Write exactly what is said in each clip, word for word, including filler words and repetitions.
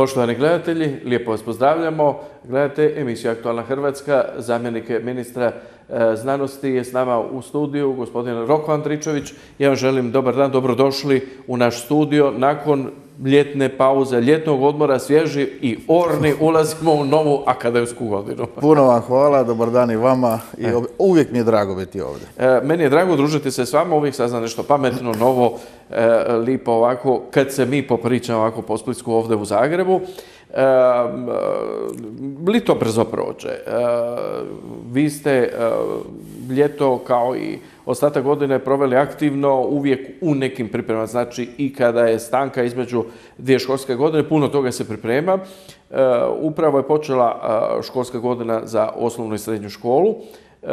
Poštovani gledatelji, lijepo vas pozdravljamo. Gledate emisiju Aktualna Hrvatska. Zamjenik ministra znanosti je s nama u studiju, gospodin Roko Andričević. Ja vam želim dobar dan, dobrodošli u naš studio. Nakon ljetne pauze, ljetnog odmora, svježi i orni, ulazimo u novu akademsku godinu. Puno vam hvala, dobar dan i vama. I uvijek mi je drago biti ovdje. E, meni je drago družiti se s vama, uvijek saznam nešto pametno, novo, e, lipo ovako, kad se mi popričamo ovako po Splitsku ovdje u Zagrebu. E, lito brzo prođe. E, vi ste e, ljeto kao i ostatak godine proveli aktivno, uvijek u nekim pripremama. Znači i kada je stanka između dvije školske godine, puno toga se priprema. E, upravo je počela školska godina za osnovnu i srednju školu. E,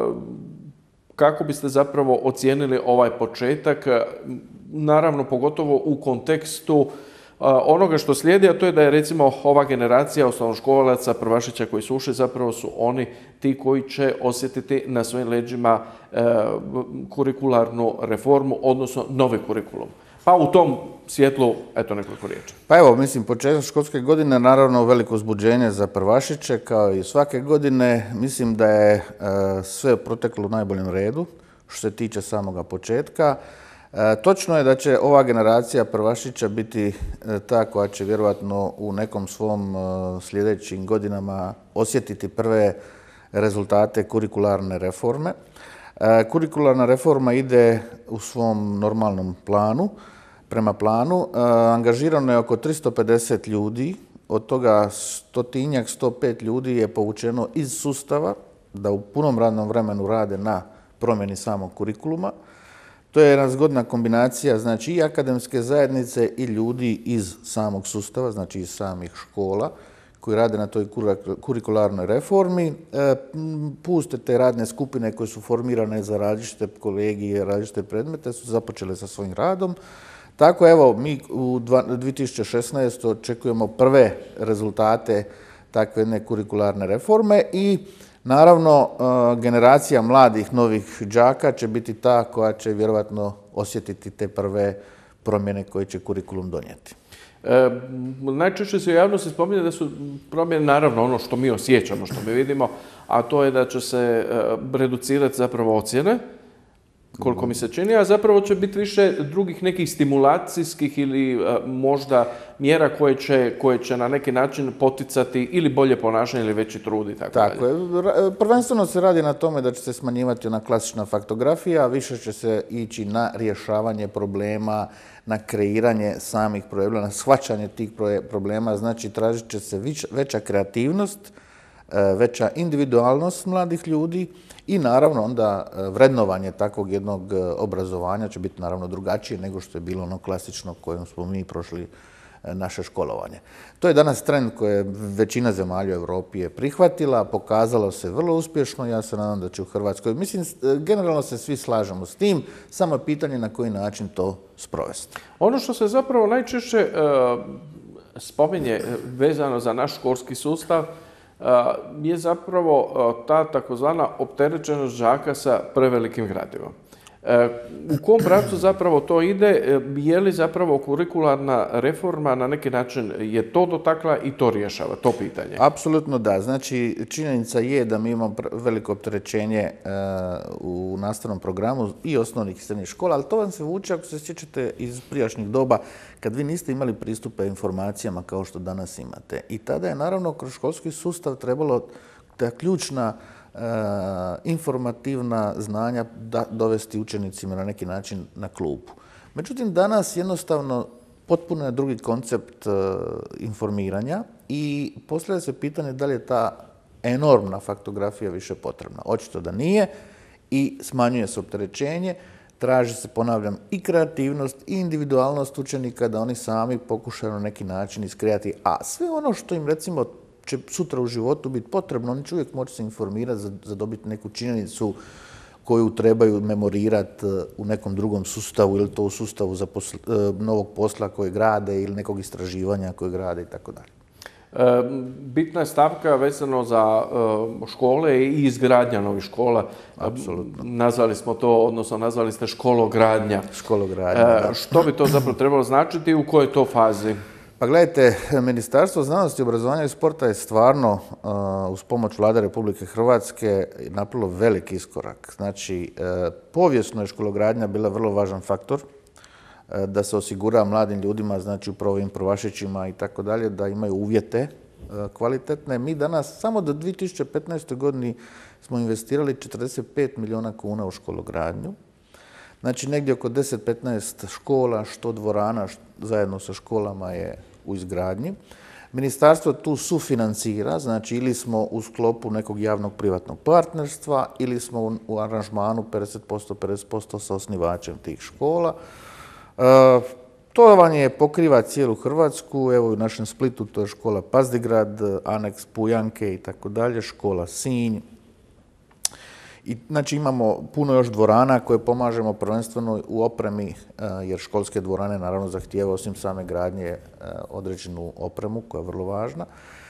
kako biste zapravo ocijenili ovaj početak, naravno pogotovo u kontekstu onoga što slijedi, a to je da je recimo ova generacija osnovnoškolaca, prvašića koji su ušli, zapravo su oni ti koji će osjetiti na svojim leđima e, kurikularnu reformu, odnosno novi kurikulum. Pa u tom svjetlu, eto nekoliko riječi. Pa evo, mislim, početak školske godine, naravno veliko uzbuđenje za prvašiće, kao i svake godine. Mislim da je e, sve proteklo u najboljem redu, što se tiče samoga početka. E, točno je da će ova generacija prvašića biti e, ta koja će vjerojatno u nekom svom e, sljedećim godinama osjetiti prve rezultate kurikularne reforme. E, kurikularna reforma ide u svom normalnom planu. Prema planu e, angažirano je oko tristo pedeset ljudi, od toga stotinjak, sto pet ljudi je povučeno iz sustava da u punom radnom vremenu rade na promjeni samog kurikuluma. To je jedna zgodna kombinacija, znači i akademske zajednice i ljudi iz samog sustava, znači iz samih škola koji rade na toj kurikularnoj reformi. Puste te radne skupine koje su formirane za različite kolegije, različite predmete su započele sa svojim radom. Tako evo, mi u dvije tisuće šesnaestoj. očekujemo prve rezultate takve jedne kurikularne reforme i naravno, generacija mladih novih đaka će biti ta koja će vjerojatno osjetiti te prve promjene koje će kurikulum donijeti. E, najčešće se u javnosti spominje da su promjene, naravno, ono što mi osjećamo, što mi vidimo, a to je da će se e, reducirati zapravo ocjene, koliko mi se čini, a zapravo će biti više drugih nekih stimulacijskih ili a, možda mjera koje će, koje će na neki način poticati ili bolje ponašanje ili veći trud i tako, tako dalje. je. Prvenstveno se radi na tome da će se smanjivati ona klasična faktografija, više će se ići na rješavanje problema, na kreiranje samih problema, na shvaćanje tih problema, znači tražit će se veća kreativnost, veća individualnost mladih ljudi i naravno onda vrednovanje takvog jednog obrazovanja će biti naravno drugačije nego što je bilo ono klasično kojim smo mi prošli naše školovanje. To je danas trend koje većina zemalja u Europi je prihvatila, pokazalo se vrlo uspješno, ja se nadam da će u Hrvatskoj. Mislim, generalno se svi slažemo s tim, samo je pitanje na koji način to sprovesti. Ono što se zapravo najčešće uh, spominje vezano za naš školski sustav je zapravo ta takozvana opterećenost đaka sa prevelikim gradivom. U kom pravcu zapravo to ide? Je li zapravo kurikularna reforma na neki način je to dotakla i to rješava, to pitanje? Apsolutno da. Znači, činjenica je da mi imamo veliko opterećenje u nastavnom programu i osnovnih i srednjih škola, ali to vam se vuče, ako se sjećate iz prijašnjih doba, kad vi niste imali pristupa informacijama kao što danas imate. I tada je naravno kroz školski sustav trebalo da ključna e, informativna znanja da, dovesti učenicima na neki način na klupu. Međutim, danas jednostavno potpuno je drugi koncept e, informiranja i postavlja se pitanje da li je ta enormna faktografija više potrebna. Očito da nije i smanjuje se opterećenje. Traži se, ponavljam, i kreativnost i individualnost učenika da oni sami pokušaju na neki način iskreati. A sve ono što im, recimo, će sutra u životu biti potrebno, oni će uvijek moći se informirati za, za dobiti neku činjenicu koju trebaju memorirati u nekom drugom sustavu ili to u sustavu za posl, novog posla koje grade ili nekog istraživanja koje grade i tako dalje. Bitna je stavka vezano za škole i izgradnja novih škola. Apsolutno. Nazvali smo to, odnosno nazvali ste škologradnja. Škologradnja, da. Što bi to zapravo trebalo značiti i u kojoj to fazi? Pa gledajte, Ministarstvo znanosti, obrazovanja i sporta je stvarno uz pomoć Vlade Republike Hrvatske napravilo veliki iskorak. Znači, povijesno je škologradnja bila vrlo važan faktor da se osigura mladim ljudima, znači upravo ovim prvašićima i tako dalje, da imaju uvjete kvalitetne. Mi danas samo do dvije tisuće petnaeste. godini smo investirali četrdeset pet milijuna kuna u škologradnju. Znači, negdje oko deset do petnaest škola, što dvorana, zajedno sa školama je u izgradnji. Ministarstvo tu sufinancira, znači ili smo u sklopu nekog javnog privatnog partnerstva ili smo u aranžmanu pedeset posto pedeset posto sa osnivačem tih škola. E, to vam je pokriva cijelu Hrvatsku, evo u našem Splitu to je škola Pazdigrad, aneks Pujanke i tako dalje, škola Sinj. I, znači, imamo puno još dvorana koje pomažemo prvenstveno u opremi, jer školske dvorane naravno zahtijeva osim same gradnje određenu opremu koja je vrlo važna.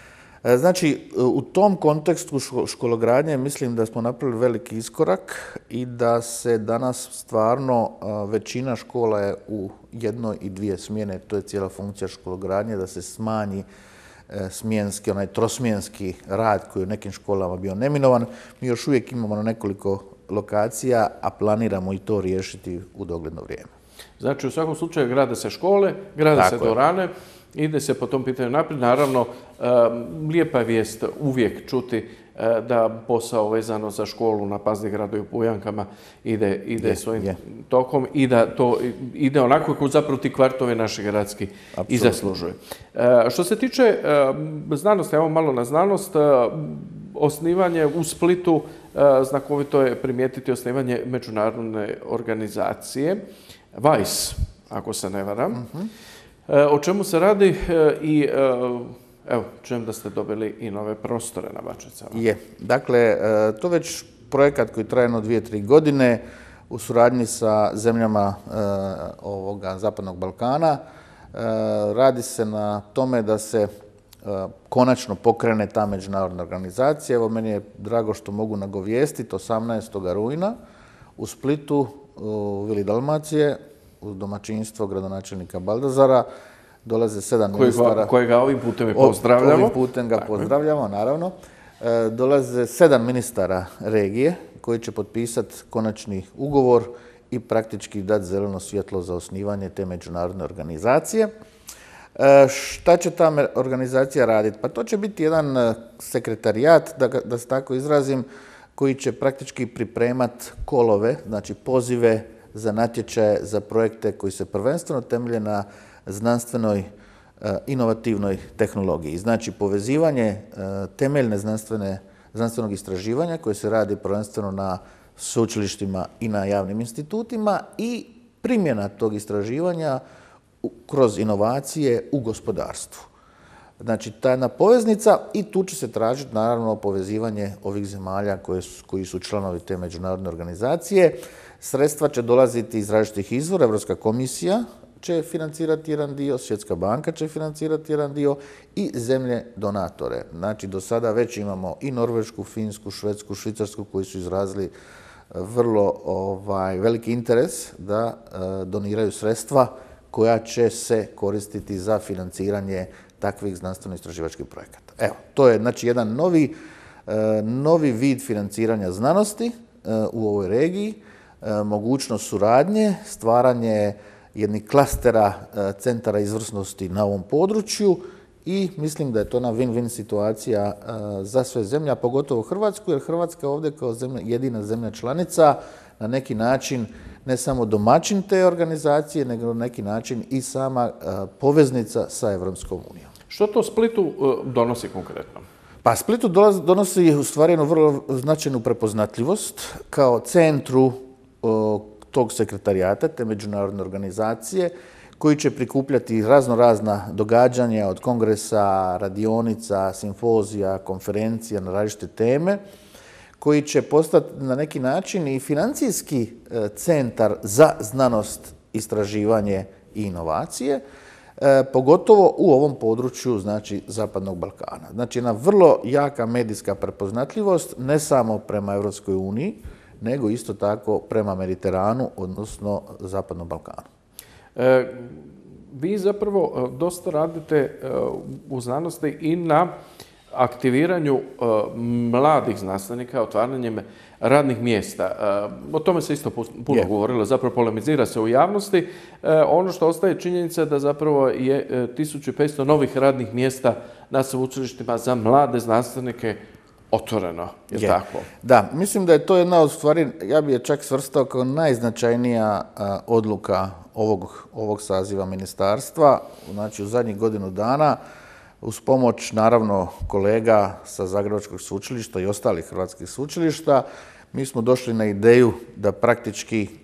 Znači, u tom kontekstu škologradnje mislim da smo napravili veliki iskorak i da se danas stvarno većina škola je u jednoj i dvije smjene, to je cijela funkcija škologradnje, da se smanji smjenski, onaj trosmjenski rad koji je u nekim školama bio neminovan. Mi još uvijek imamo na nekoliko lokacija, a planiramo i to riješiti u dogledno vrijeme. Znači, u svakom slučaju grade se škole, grade se dvorane, ide se po tom pitanju naprijed. Naravno, lijepa je vijest uvijek čuti da posao vezano za školu na Pazdigradu i u Pujankama ide, ide je, svojim je. tokom i da to ide onako kako zapravo ti kvartove naši gradski i zaslužuju. Što se tiče znanosti, evo malo na znanost, osnivanje u Splitu, znakovito je primijetiti osnivanje međunarodne organizacije, V I C E, ako se ne varam. Uh-huh. O čemu se radi i evo, čujem da ste dobili i nove prostore na Bačvicama. Je. Dakle, to već projekat koji traje jedno dvije, tri godine u suradnji sa zemljama ovoga Zapadnog Balkana. Radi se na tome da se konačno pokrene ta međunarodna organizacija. Evo, meni je drago što mogu nagovijestiti osamnaestog rujna u Splitu, u Vili Dalmacije, uz domaćinstvo gradonačelnika Baldazara, dolaze sedam ministara... Kojega ovim putem i pozdravljamo. Ovim putem ga pozdravljamo, naravno. E, dolaze sedam ministara regije koji će potpisati konačni ugovor i praktički dati zeleno svjetlo za osnivanje te međunarodne organizacije. E, šta će ta organizacija raditi? Pa to će biti jedan sekretarijat, da, da se tako izrazim, koji će praktički pripremati kolove, znači pozive za natječaje, za projekte koji se prvenstveno temelje na znanstvenoj inovativnoj tehnologiji. Znači, povezivanje temeljne znanstvene, znanstvenog istraživanja koje se radi prvenstveno na sveučilištima i na javnim institutima i primjena tog istraživanja kroz inovacije u gospodarstvu. Znači, ta jedna poveznica i tu će se tražiti naravno povezivanje ovih zemalja koje su, koji su članovi te međunarodne organizacije. Sredstva će dolaziti iz različitih izvora, Europska komisija će financirati jedan dio, Svjetska banka će financirati jedan dio i zemlje donatore. Znači, do sada već imamo i Norvešku, Finsku, Švedsku, Švicarsku koji su izrazili vrlo ovaj, veliki interes da e, doniraju sredstva koja će se koristiti za financiranje takvih znanstveno-istraživačkih projekata. Evo, to je znači jedan novi, e, novi vid financiranja znanosti e, u ovoj regiji, e, mogućnost suradnje, stvaranje jednih klastera e, centara izvrsnosti na ovom području i mislim da je to jedna win-win situacija e, za sve zemlje, a pogotovo Hrvatsku, jer Hrvatska ovdje kao zemlja, jedina zemlja članica na neki način ne samo domaćin te organizacije, nego na neki način i sama e, poveznica sa Evropskom unijom. Što to Splitu donosi konkretno? Pa Splitu donosi u stvari jednu vrlo značajnu prepoznatljivost kao centru tog sekretarijata, te međunarodne organizacije, koji će prikupljati razno razna događanja od kongresa, radionica, simfozija, konferencija na različite teme, koji će postati na neki način i financijski centar za znanost, istraživanje i inovacije, E, pogotovo u ovom području, znači, Zapadnog Balkana. Znači, jedna vrlo jaka medijska prepoznatljivost, ne samo prema Europskoj uniji, nego isto tako prema Mediteranu, odnosno Zapadnom Balkanu. E, vi zapravo dosta radite u znanosti i na aktiviranju mladih znanstvenika, otvaranjem radnih mjesta. O tome se isto puno yeah. govorilo, zapravo polemizira se u javnosti. Ono što ostaje činjenica da zapravo je tisuću petsto novih radnih mjesta na sveučilištima za mlade znanstvenike otvoreno, je yeah. tako? Da, mislim da je to jedna od stvari, ja bih je čak svrstao kao najznačajnija a, odluka ovog, ovog saziva ministarstva, znači u zadnjih godinu dana, uz pomoć, naravno, kolega sa Zagrebačkog sveučilišta i ostalih hrvatskih sveučilišta, mi smo došli na ideju da praktički e,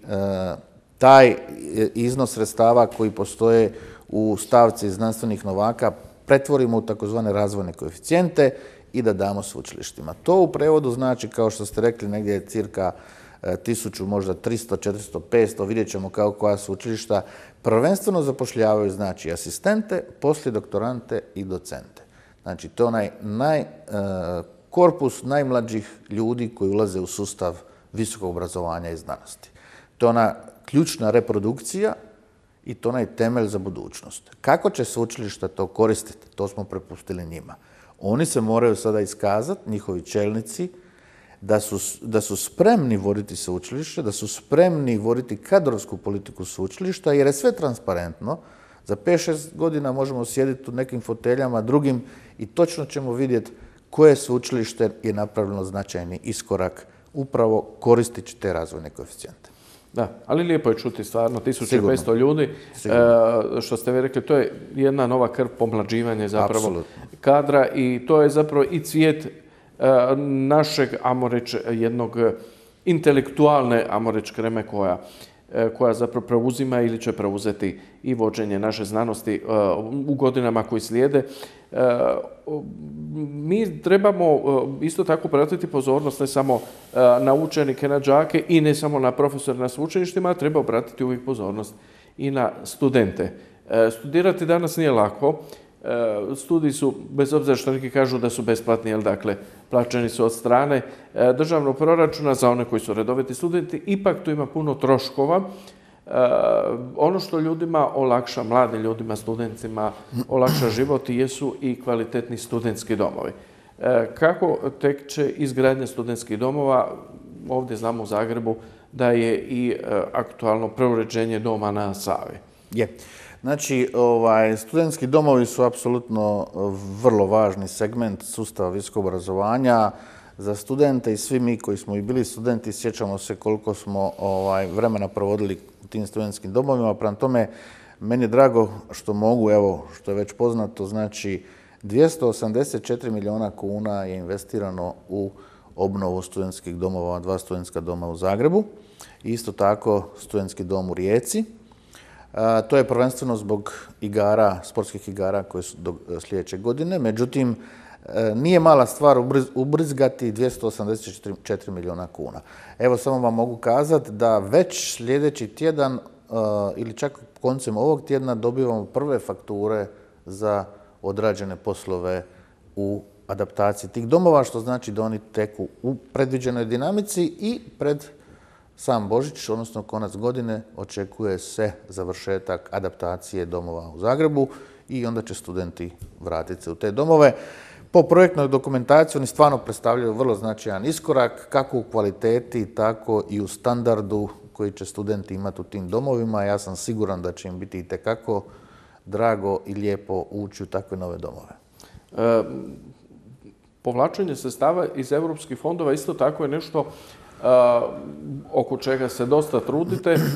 taj iznos sredstava koji postoje u stavci znanstvenih novaka pretvorimo u takozvane razvojne koeficijente i da damo sveučilištima. To u prevodu znači, kao što ste rekli, negdje je cirka tisuću, možda tristo, četiristo, petsto, vidjet ćemo kao koja sveučilišta prvenstveno zapošljavaju, znači asistente, poslijedoktorante i docente. Znači, to je onaj naj, e, korpus najmlađih ljudi koji ulaze u sustav visokog obrazovanja i znanosti. To je ona ključna reprodukcija i to je onaj temelj za budućnost. Kako će sveučilišta to koristiti? To smo prepustili njima. Oni se moraju sada iskazati, njihovi čelnici, da su, da su spremni voditi sveučilište, da su spremni voditi kadrovsku politiku sveučilišta, jer je sve transparentno. Za pet šest godina možemo sjediti u nekim foteljama drugim i točno ćemo vidjeti koje sveučilište je napravilo značajni iskorak upravo koristeći te razvojne koeficijente. Da, ali lijepo je čuti stvarno tisuću petsto ljudi. E, što ste vi rekli, to je jedna nova krv, pomlađivanje zapravo Absolutno. kadra i to je zapravo i cvijet našeg, ajmo reći, jednog intelektualne, ajmo reći, kreme koja, koja zapravo preuzima ili će preuzeti i vođenje naše znanosti u godinama koji slijede. Mi trebamo isto tako pratiti pozornost ne samo na učenike, na đake i ne samo na profesore na sveučilištima, treba obratiti uvijek pozornost i na studente. Studirati danas nije lako. Studiji su, bez obzira što neki kažu da su besplatni, jel, dakle, plaćeni su od strane državnog proračuna za one koji su redoviti studenti, ipak tu ima puno troškova. Ono što ljudima olakša, mladim ljudima, studentima, olakša život jesu i kvalitetni studentski domovi. Kako tek će izgradnja studentskih domova, ovdje znamo u Zagrebu da je i aktualno preuređenje doma na Savi. Je. Znači, ovaj, studentski domovi su apsolutno vrlo važni segment sustava visokog obrazovanja za studente i svi mi koji smo i bili studenti sjećamo se koliko smo ovaj, vremena provodili u tim studentskim domovima. Prema tome, meni je drago što mogu, evo, što je već poznato, znači dvjesto osamdeset četiri milijuna kuna je investirano u obnovu studentskih domova, dva studentska doma u Zagrebu i isto tako studentski dom u Rijeci. A, to je prvenstveno zbog igara, sportskih igara koje su do sljedeće godine. Međutim, nije mala stvar ubrizgati dvjesto osamdeset četiri milijuna kuna. Evo, samo vam mogu kazati da već sljedeći tjedan ili čak koncem ovog tjedna dobivamo prve fakture za odrađene poslove u adaptaciji tih domova, što znači da oni teku u predviđenoj dinamici i pred sam Božić, odnosno konac godine, očekuje se završetak adaptacije domova u Zagrebu i onda će studenti vratiti se u te domove. Po projektnoj dokumentaciji oni stvarno predstavljaju vrlo značajan iskorak, kako u kvaliteti, tako i u standardu koji će studenti imati u tim domovima. Ja sam siguran da će im biti itekako drago i lijepo ući u takve nove domove. E, povlačenje sredstava iz europskih fondova isto tako je nešto Uh, oko čega se dosta trudite, uh,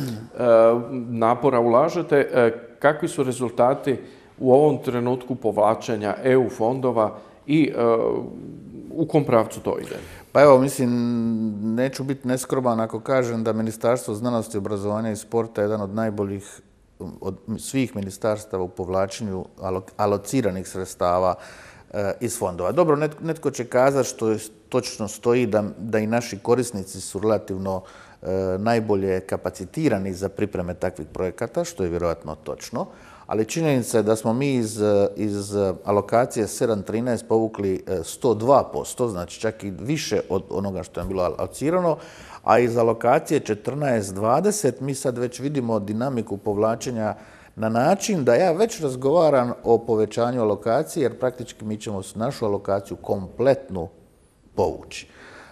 napora ulažete. Uh, kakvi su rezultati u ovom trenutku povlačenja E U fondova i uh, u kom pravcu to ide? Pa evo, mislim, neću biti neskroman ako kažem da Ministarstvo znanosti, obrazovanja i sporta je jedan od najboljih od svih ministarstava u povlačenju alociranih sredstava iz fondova. Dobro, netko će kazati što je, točno stoji da, da i naši korisnici su relativno e, najbolje kapacitirani za pripreme takvih projekata, što je vjerojatno točno, ali činjenica je da smo mi iz, iz alokacije sedam trinaest povukli sto dva posto, znači čak i više od onoga što je bilo alocirano, a iz alokacije četrnaest dvadeset mi sad već vidimo dinamiku povlačenja na način da ja već razgovaram o povećanju alokacije, jer praktički mi ćemo našu alokaciju kompletnu povući.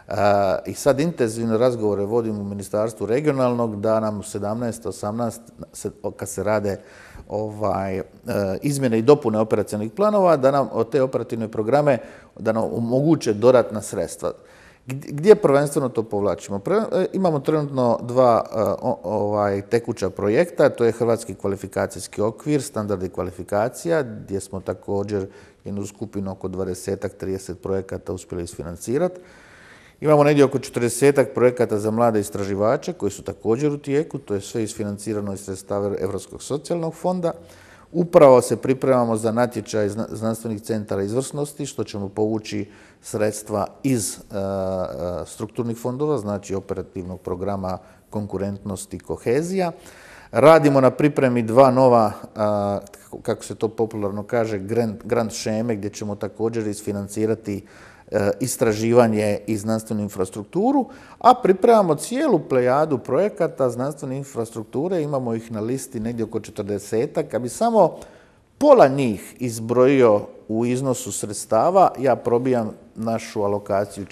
I sad intenzivne razgovore vodim u Ministarstvu regionalnog da nam u sedamnaest osamnaest kad se rade ovaj, izmjene i dopune operacionalnih planova, da nam od te operativne programe da nam omoguće dodatna sredstva. Gdje prvenstveno to povlačimo? Imamo trenutno dva ovaj, tekuća projekta, to je Hrvatski kvalifikacijski okvir, standardi kvalifikacija, gdje smo također jednu skupinu oko dvadesetak trideset projekata uspjeli isfinancirati. Imamo negdje oko četrdesetak projekata za mlade istraživače koji su također u tijeku, to je sve isfinancirano iz sredstava Europskog socijalnog fonda. Upravo se pripremamo za natječaj znanstvenih centara izvrsnosti, što ćemo povući sredstva iz uh, strukturnih fondova, znači operativnog programa konkurentnost i kohezija. Radimo na pripremi dva nova, uh, kako se to popularno kaže, grant, grant šeme, gdje ćemo također isfinancirati istraživanje i znanstvenu infrastrukturu, a pripremamo cijelu plejadu projekata znanstvene infrastrukture, imamo ih na listi negdje oko četrdesetak, a bi samo pola njih izbrojio u iznosu sredstava, ja probijam našu alokaciju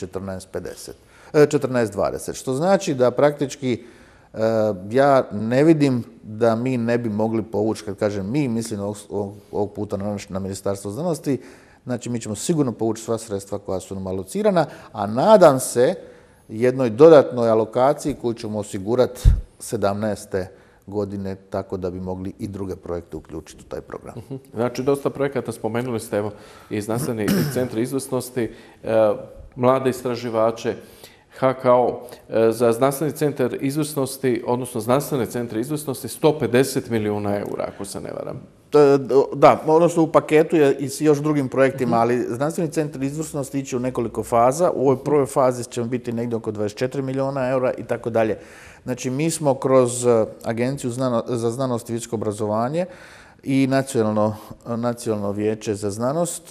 četrnaest dvadeset, što znači da praktički ja ne vidim da mi ne bi mogli povući, kad kažem mi, mislim ovog, ovog puta na, na Ministarstvo znanosti, znači mi ćemo sigurno povući sva sredstva koja su nam alocirana, a nadam se jednoj dodatnoj alokaciji koju ćemo osigurati sedamnaeste godine, tako da bi mogli i druge projekte uključiti u taj program. Znači, dosta projekata spomenuli ste, evo, i znanstveni centri izvrsnosti, mlade istraživače, H K O, za znanstveni centar izvrsnosti, odnosno znanstvene centre izvrsnosti, sto pedeset milijuna eura, ako se ne varam. Da, odnosno u paketu je i s još drugim projektima, ali znanstveni centar izvrsnosti iće u nekoliko faza. U ovoj prvoj fazi ćemo biti negdje oko dvadeset četiri milijuna eura i tako dalje. Znači, mi smo kroz Agenciju za znanost i visoko obrazovanje i Nacionalno, nacionalno vijeće za znanost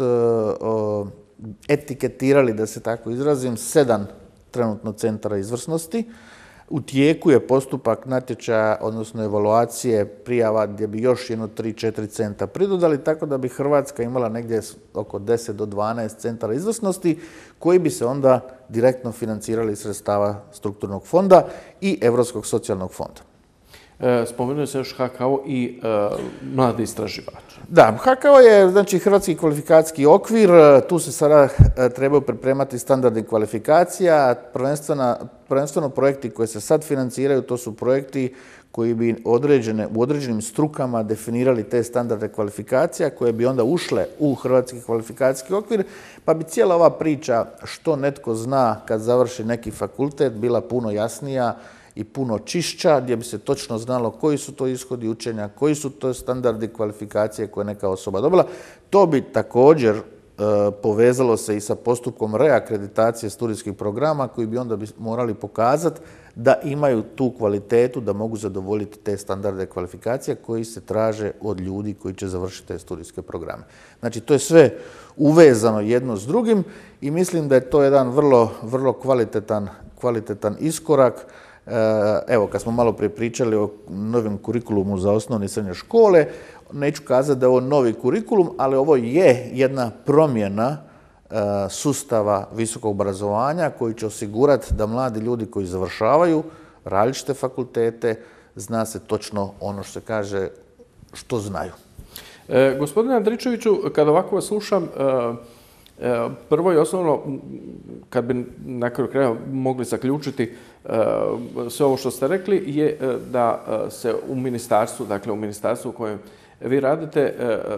etiketirali, da se tako izrazim, sedam trenutno centara izvrsnosti. U tijeku je postupak natječaja, odnosno evaluacije prijava gdje bi još jedno tri četiri centra pridodali, tako da bi Hrvatska imala negdje oko deset do dvanaest centara izvrsnosti koji bi se onda direktno financirali iz sredstava strukturnog fonda i Europskog socijalnog fonda. Spomenuo se još H K O i e, mladi istraživači. Da, H K O je znači Hrvatski kvalifikacijski okvir, tu se sada trebaju pripremati standardi kvalifikacija, prvenstveno projekti koji se sad financiraju, to su projekti koji bi određene, u određenim strukama definirali te standarde kvalifikacija koje bi onda ušle u Hrvatski kvalifikacijski okvir, pa bi cijela ova priča što netko zna kad završi neki fakultet bila puno jasnija i puno čišća, gdje bi se točno znalo koji su to ishodi učenja, koji su to standardi kvalifikacije koje neka osoba dobila. To bi također e, povezalo se i sa postupkom reakreditacije studijskih programa koji bi onda bi morali pokazati da imaju tu kvalitetu da mogu zadovoljiti te standarde kvalifikacije koji se traže od ljudi koji će završiti te studijske programe. Znači, to je sve uvezano jedno s drugim i mislim da je to jedan vrlo, vrlo kvalitetan, kvalitetan iskorak. Evo, kad smo malo prije pričali o novim kurikulumu za osnovne i srednje škole, neću kazati da je ovo novi kurikulum, ali ovo je jedna promjena sustava visokog obrazovanja koji će osigurati da mladi ljudi koji završavaju različite fakultete zna se točno ono što se kaže što znaju. E, gospodine Andričeviću, kad ovako vas slušam, e, prvo i osnovno, kad bi na kraju kraja mogli zaključiti sve ovo što ste rekli, je da se u ministarstvu, dakle u ministarstvu u kojem vi radite,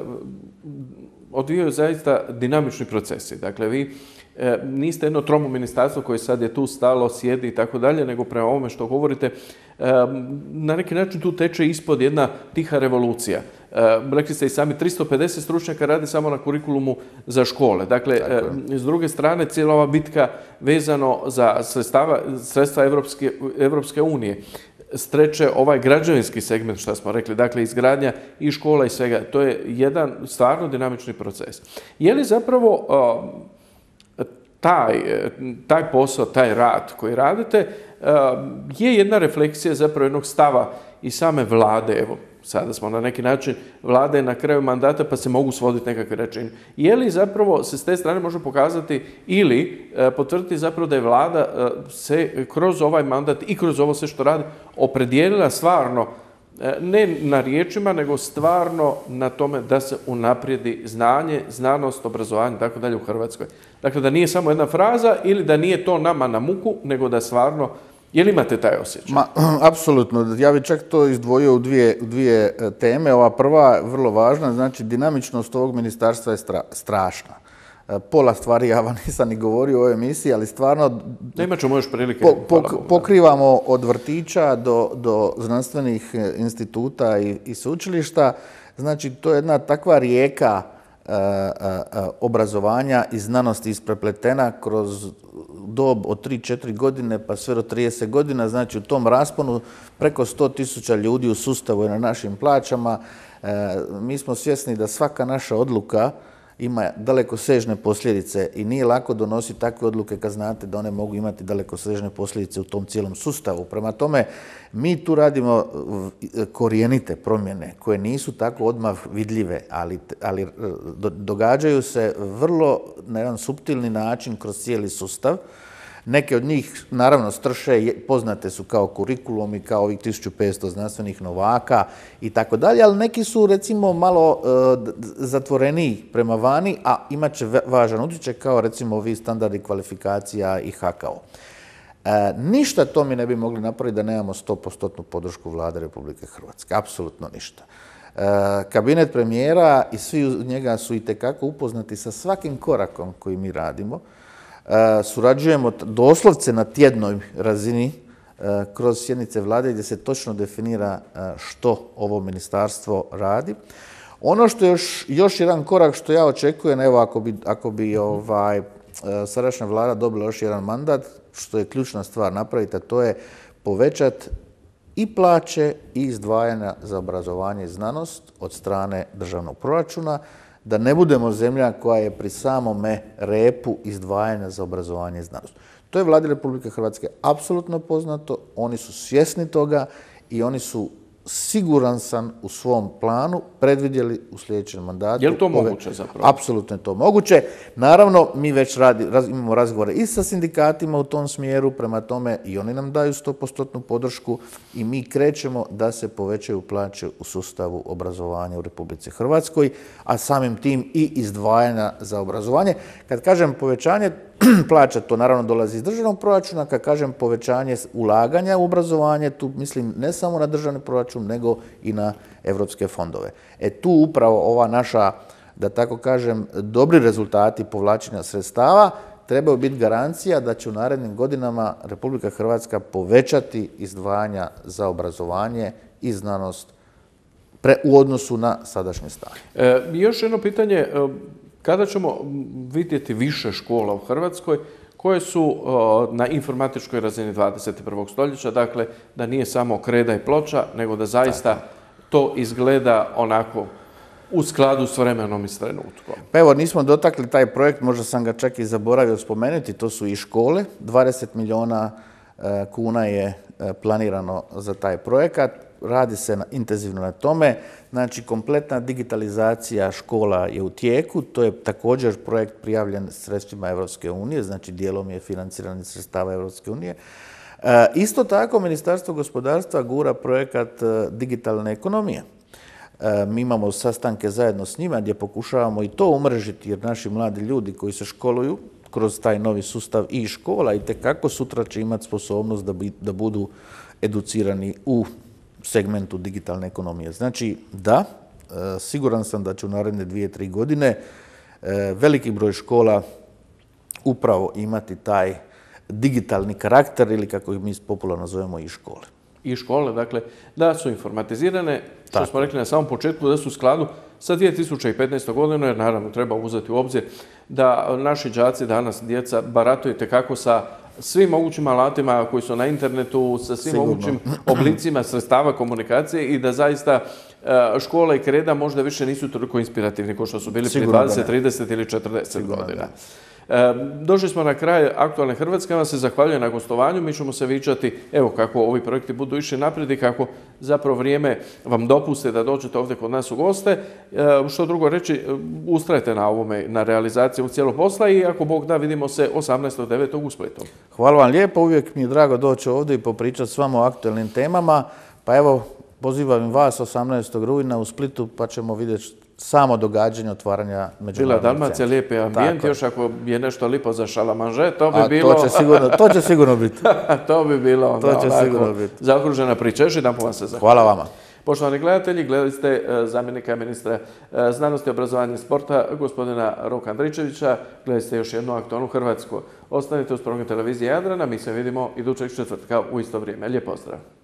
odvijaju zaista dinamični procesi. Dakle, vi niste jedno tromo ministarstvo koje sad je tu stalo, sjedi i tako dalje, nego prema ovome što govorite, na neki način tu teče ispod jedna tiha revolucija. Rekli ste i sami, tristo pedeset stručnjaka radi samo na kurikulumu za škole. Dakle, s druge strane, cijela ova bitka vezano za sredstava, sredstva Evropske, Evropske unije streče ovaj građevinski segment, što smo rekli, dakle, izgradnja i škola i svega. To je jedan stvarno dinamični proces. Je li zapravo taj, taj posao, taj rad koji radite, je jedna refleksija zapravo jednog stava i same vlade, evo, sada smo na neki način vlade na kraju mandata pa se mogu svoditi nekakve rečine. Je li zapravo se s te strane može pokazati ili e, potvrditi zapravo da je vlada e, se kroz ovaj mandat i kroz ovo sve što radi opredijelila stvarno e, ne na riječima nego stvarno na tome da se unaprijedi znanje, znanost, obrazovanje i tako dalje u Hrvatskoj. Dakle, da nije samo jedna fraza ili da nije to nama na muku, nego da stvarno. Je li imate taj osjećaj? Ma, apsolutno. Ja bih čak to izdvojio u dvije, dvije teme. Ova prva, vrlo važna, znači dinamičnost ovog ministarstva je stra, strašna. Pola stvari ja vam nisam ni govorio u ovoj emisiji, ali stvarno ne imat ćemo još prilike. Po, pok, pokrivamo od vrtića do, do znanstvenih instituta i, i sveučilišta. Znači, to je jedna takva rijeka a, a, a, obrazovanja i znanosti isprepletena kroz dob od tri četiri godine pa sve do trideset godina, znači u tom rasponu preko sto tisuća ljudi u sustavu i na našim plaćama. E, mi smo svjesni da svaka naša odluka ima dalekosežne posljedice i nije lako donositi takve odluke kad znate da one mogu imati dalekosežne posljedice u tom cijelom sustavu. Prema tome, mi tu radimo korijenite promjene koje nisu tako odmah vidljive, ali, ali događaju se vrlo na jedan suptilni način kroz cijeli sustav. Neke od njih, naravno, strše, poznate su kao kurikulumi, kao ovih tisuću petsto znanstvenih novaka i tako dalje, ali neki su, recimo, malo e, zatvoreniji prema vani, a imat će važan utjecaj kao, recimo, ovi standardi kvalifikacija i H K O. E, ništa to mi ne bi mogli napraviti da nemamo sto posto podršku Vlade Republike Hrvatske. Apsolutno ništa. E, kabinet premijera i svi uz njega su itekako upoznati sa svakim korakom koji mi radimo. Uh, surađujemo doslovce na tjednoj razini uh, kroz sjednice vlade gdje se točno definira uh, što ovo ministarstvo radi. Ono što je još, još jedan korak što ja očekujem, evo ako bi, ako bi ovaj, uh, sadašnja vlada dobila još jedan mandat, što je ključna stvar napraviti, a to je povećati i plaće i izdvajanja za obrazovanje i znanost od strane državnog proračuna, da ne budemo zemlja koja je pri samome repu izdvajanja za obrazovanje i znanost. To je Vladi Republike Hrvatske apsolutno poznato, oni su svjesni toga i oni su, siguran sam, u svom planu predvidjeli u sljedećem mandatu. Je li to moguće zapravo? Apsolutno je to moguće. Naravno, mi već radi, raz, imamo razgovore i sa sindikatima u tom smjeru, prema tome i oni nam daju sto posto podršku i mi krećemo da se povećaju plaće u sustavu obrazovanja u Republici Hrvatskoj, a samim tim i izdvajanja za obrazovanje. Kad kažem povećanje plaća, to naravno dolazi iz državnog proračuna, kad kažem povećanje ulaganja u obrazovanje, tu mislim ne samo na državni proračun, nego i na evropske fondove. E tu upravo ova naša, da tako kažem, dobri rezultati povlačenja sredstava trebaju biti garancija da će u narednim godinama Republika Hrvatska povećati izdvajanja za obrazovanje i znanost pre, u odnosu na sadašnje stanje. E, još jedno pitanje, kada ćemo vidjeti više škola u Hrvatskoj koje su na informatičkoj razini dvadeset prvog stoljeća, dakle da nije samo kreda i ploča, nego da zaista to izgleda onako u skladu s vremenom i s trenutkom. Pa evo, nismo dotakli taj projekt, možda sam ga čak i zaboravio spomenuti, to su i škole. dvadeset milijuna kuna je planirano za taj projekat. Radi se na, intenzivno na tome. Znači, kompletna digitalizacija škola je u tijeku. To je također projekt prijavljen sredstvima Evropske unije, znači dijelom je financiran iz sredstava Evropske unije. E, isto tako, Ministarstvo gospodarstva gura projekat e, digitalne ekonomije. E, mi imamo sastanke zajedno s njima gdje pokušavamo i to umrežiti, jer naši mladi ljudi koji se školuju kroz taj novi sustav i škola i tekako sutra će imati sposobnost da, bi, da budu educirani u segmentu digitalne ekonomije. Znači, da, siguran sam da će u naredne dvije, tri godine veliki broj škola upravo imati taj digitalni karakter ili kako ih mi popularno zovemo i škole. I škole, dakle, da su informatizirane, što Tako. smo rekli na samom početku, da su u skladu sa dvije tisuće petnaestom godinom, jer naravno treba uzeti u obzir da naši đaci danas, djeca, barataju tekako sa svim mogućim alatima koji su na internetu, sa svim Sigurno. mogućim oblicima sredstava komunikacije i da zaista škola i kreda možda više nisu toliko inspirativni kao što su bili prije dvadeset, trideset ili četrdeset Sigurno, godina. Došli smo na kraj Aktualne Hrvatske, vam se zahvaljujem na gostovanju, mi ćemo se viđati, evo kako ovi projekti budu išli naprijed i kako zapravo vrijeme vam dopuste da dođete ovdje kod nas u goste. Što drugo reći, ustrajte na ovome, na realizaciji ovog cijelog posla i ako Bog da, vidimo se osamnaestog devetog u Splitu. Hvala vam lijepo, uvijek mi je drago doći ovdje i popričati s vama o aktualnim temama. Pa evo, pozivam vas osamnaestog rujna u Splitu pa ćemo vidjeti samo događanje otvaranja međunarodnog centra. Bila Dalmacija, lijepi ambijent, još ako je nešto lipo za šalamanže, to bi A bilo... To će sigurno, to će sigurno biti. To bi bilo onda to će sigurno biti. Zaokružena priča. Još jedan po vam se zahvaljujem. Hvala vama. Poštovani gledatelji, gledali ste zamjenika ministra znanosti, obrazovanja i sporta, gospodina Roka Andričevića. Gledali ste još jednu Aktualnu Hrvatsku. Ostanite uz program televizije Jadrana, mi se vidimo idućeg četvrtka u isto vrijeme. Lijep pozdrav.